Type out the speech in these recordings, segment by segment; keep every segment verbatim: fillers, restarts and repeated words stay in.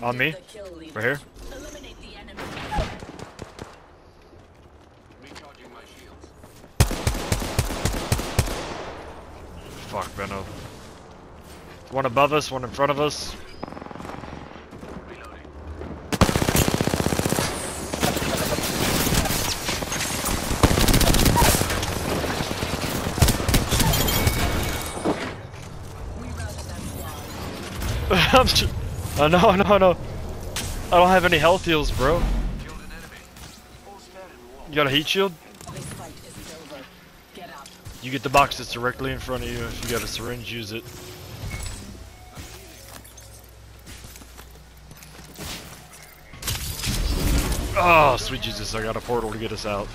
On me? Right here? Fuck, Benno. One above us, one in front of us. I'm just, oh no, no, no. I don't have any health heals, bro. You got a heat shield? You get the box that's directly in front of you. If you got a syringe, use it. Oh, sweet Jesus, I got a portal to get us out.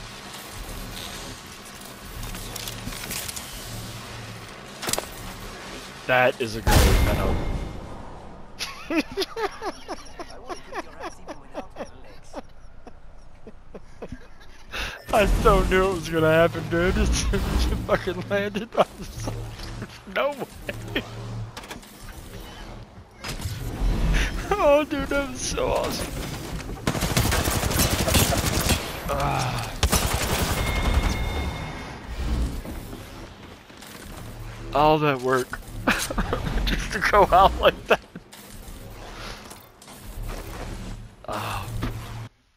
That is a good one, I so knew it was gonna happen, dude. As soon as you fucking landed, I was like, no way. Oh, dude, that was so awesome. Ah. All that work just to go out like that.